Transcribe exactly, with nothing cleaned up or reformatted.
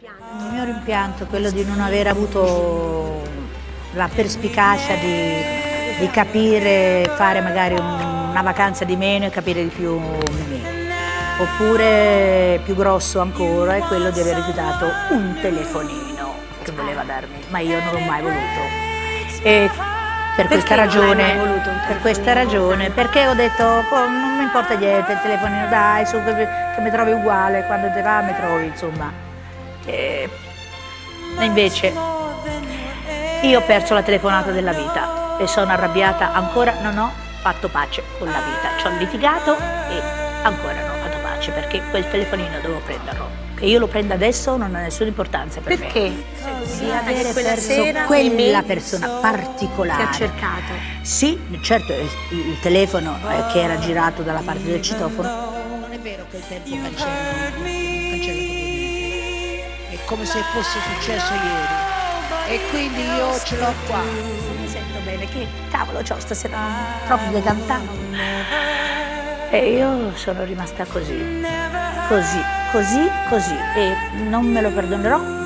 Il mio rimpianto è quello di non aver avuto la perspicacia di, di capire, fare magari un, una vacanza di meno e capire di più me. Oppure, più grosso ancora, è quello di aver rifiutato un telefonino che voleva darmi, ma io non l'ho mai voluto. E per questa ragione, per questa ragione, perché ho detto, oh, non mi importa niente, il telefonino dai, su, che, che mi trovi uguale, quando te va mi trovi, insomma. E invece io ho perso la telefonata della vita e sono arrabbiata, ancora non ho fatto pace con la vita, ci ho litigato e ancora non ho fatto pace perché quel telefonino dovevo prenderlo. Che io lo prenda adesso non ha nessuna importanza per Perché? me. Perché? Di avere perso sera quella persona particolare. Che ha cercato. Sì, certo, il, il telefono eh, che era girato dalla parte del citofono. Non è vero che il tempo cancella, cancella è come se fosse successo ieri. E quindi io ce l'ho qua. Mi sento bene, che cavolo c'ho stasera proprio decantata. E io sono rimasta così, così, così, così. E non me lo perdonerò